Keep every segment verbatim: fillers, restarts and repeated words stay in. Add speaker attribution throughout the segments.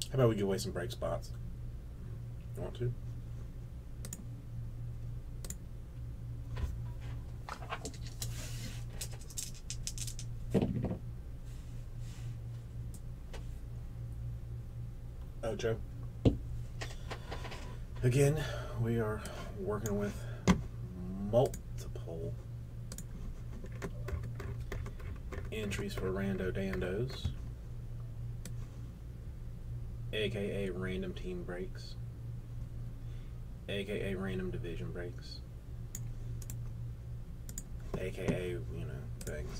Speaker 1: How about we give away some break spots? You want to? Ocho. Again, we are working with multiple entries for Rando Dandos, aka random team breaks, aka random division breaks, aka, you know, things.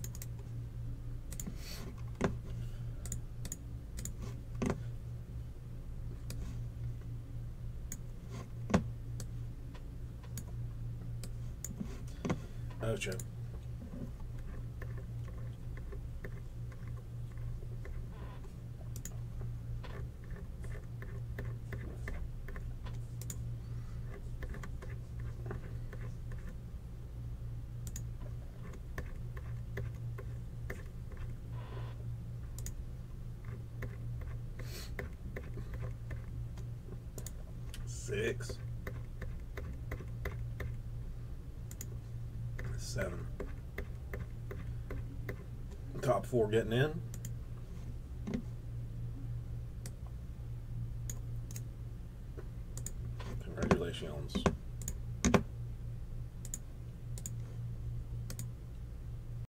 Speaker 1: Ocho. Six. Seven. Top four getting in. Congratulations.